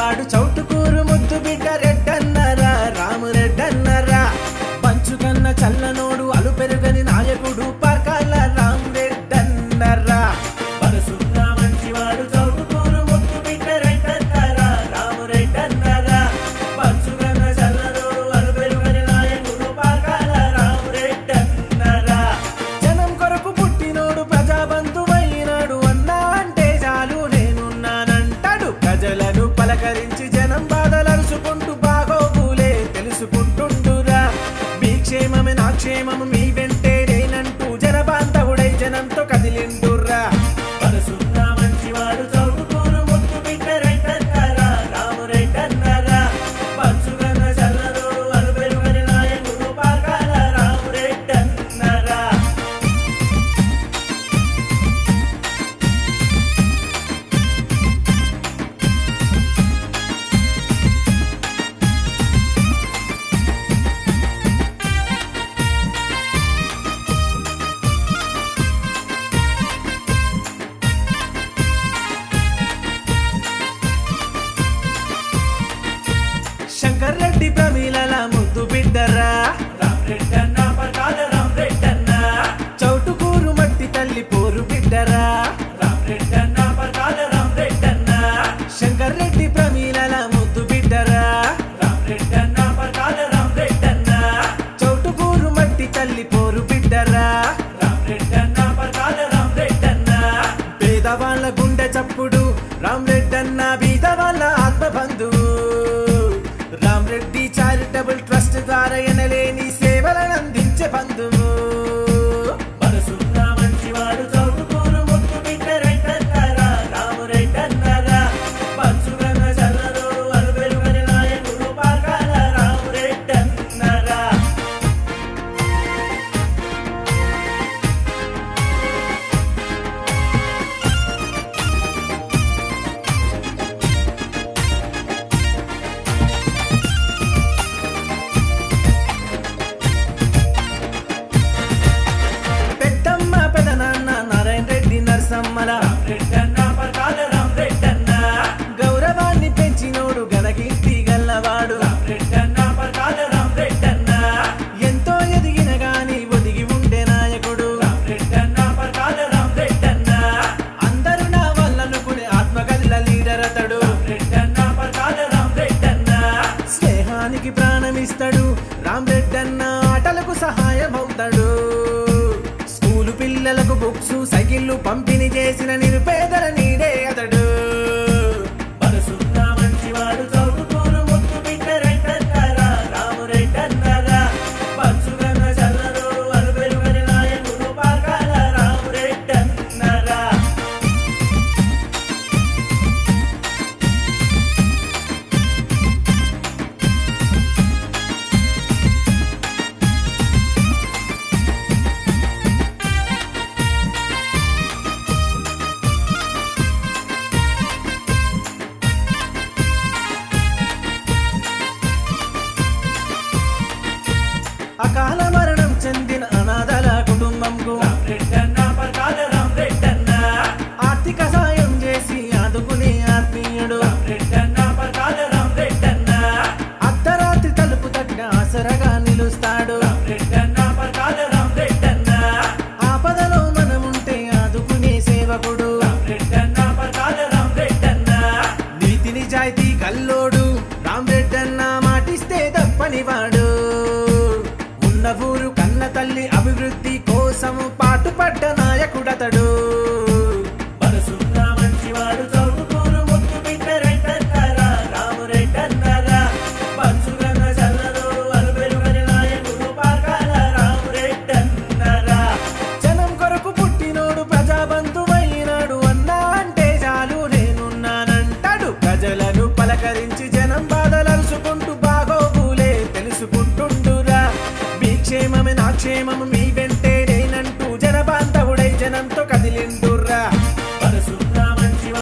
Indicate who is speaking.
Speaker 1: మంచివాడు చౌటుకూరు ముద్దు బిడ్డ రెడ్డన్నరా రామరెడ్డన్నరా పంచుకన్న చల్లనోడు అలు పెరుగని నాయకుడు పర్కాల రామరెడ్డన్నరా మనసున్న మంచివాడు చౌటుకూరు ముద్దు బిడ్డ రెడ్డన్నరా రామరెడ్డన్నరా పంచుకన్న చల్లనోడు అలు పెరుగని నాయకుడు పర్కాల రామరెడ్డన్నరా జనం కొరకు పుట్టినోడు ప్రజాబంధువైనాడు అన్నా అంటే చాలు నేనున్నానంటాడు ప్రజలను పలకరించి జనం బాధలరుచుకుంటూ బాగోగులే తెలుసుకుంటుండురా మీ క్షేమమే నా క్షేమము మీ వెంటే నేనంటూ జనబాంధవుడై జనంతో కదిలిండురా మనసున్న మంచివాడు చౌటుకూరు ముద్దు బిడ్డ రెడ్డన్నరా రామరెడ్డన్నరా పంచుగన్న చల్లనోడు అలు పెరుగని నాయకుడు పర్కాల రామరెడ్డన్నరా శంకర్ రెడ్డి ప్రమీలల ముద్దు బిడ్డరా రామరెడ్డన్న పర్కాల రామరెడ్డన్న చౌటుకూరు మట్టి తల్లి పోరు బిడ్డరా రామరెడ్డన్న పర్కాల రామరెడ్డన్న శంకర్ రెడ్డి ప్రమీలల ముద్దు బిడ్డరా రామరెడ్డన్న పర్కాల రామరెడ్డన్న చౌటుకూరు మట్టి తల్లి పోరు బిడ్డరా రామరెడ్డన్న పర్కాల రామరెడ్డన్న పేదవాళ్ళ గుండె చప్పుడు రామరెడ్డన్న బీదవాళ్ళ ఆత్మబంధువు రామరెడ్డి చారిటబుల్ ట్రస్ట్ ద్వారా ఎనలేని సేవలను అందించే బంధువు మనసున్న మంచివాడు చౌటుకూరు ముద్దు బిడ్డ రెడ్డన్నరా రామరెడ్డన్నరా పంచుగన్న చల్లనోడు అలు పెరుగని నాయకుడు పర్కాల రామరెడ్డన్నరా పెద్దమ్మ పెదనాన్న నారాయణ రెడ్డి నరసమ్మల రామరెడ్డన్న పర్కాల రామరెడ్డన్న గౌరవాన్ని పెంచినోడు గణకీర్తి గల్లవాడు రామరెడ్డన్న పర్కాల రామరెడ్డన్న ఎంతో ఎదిగిన గాని ఒదిగి ఉండే నాయకుడు రామరెడ్డన్న పర్కాల రామరెడ్డన్న అందరూ నా వల్లనుకునే ఆత్మగల్ల లీడర్ అతడు రామరెడ్డన్న పర్కాల రామరెడ్డన్న స్నేహానికి ప్రాణమిస్తాడు రామరెడ్డన్న ఆటలకు సహాయమవుతాడు స్కూలు పిల్లలకు బుక్స్ సైకిళ్లు పంపిణీ చేసిన నిరుపేదల నీడే అతడు మనసున్న మంచివాడు చౌటుకూరు ముద్దు బిడ్డ రెడ్డన్నరా రామరెడ్డన్నరా పంచుగన్న చల్లనోడు అలు పెరుగని నాయకుడు పర్కాల రామరెడ్డన్నరా అకాల మరణం చెందిన అనాథల కుటుంబంకు రామరెడ్డన్న పర్కాల రామరెడ్డన్న ఆర్థిక సాయం చేసి ఆదుకునే ఆత్మీయుడు రామరెడ్డన్న పర్కాల రామరెడ్డన్న అర్ధరాత్రి తలుపు తట్టిన ఆసరగా నిలుస్తాడు రామరెడ్డన్న పర్కాల రామరెడ్డన్న ఆపదలో మనముంటే ఆదుకునే సేవకుడు రామరెడ్డన్న పర్కాల రామరెడ్డన్న నీతి నిజాయితీ గల్లోడు రామరెడ్డన్న మాటిస్తే తప్పనివాడు ఉన్న ఊరు కన్న తల్లి అభివృద్ధి కోసము పాటుపడ్డ నాయకుడతడు మనసున్న మంచివాడు చౌటుకూరు ముద్దు బిడ్డ రెడ్డన్నరా రామరెడ్డన్నరా పంచుగన్న చల్లనోడు అలు పెరుగని నాయకుడు పర్కాల రామరెడ్డన్నరా జనం కొరకు పుట్టినోడు ప్రజాబంధువైనాడు అన్నా అంటే చాలు నేనున్నానంటాడు ప్రజలను పలకరించి జనం బాధలరుచుకుంటూ బాగోగులే తెలుసుకుంటుండురా మీ క్షేమమే నా క్షేమము మీ వెంటే నేనంటూ జనబాంధవుడై జనంతో కదిలిండు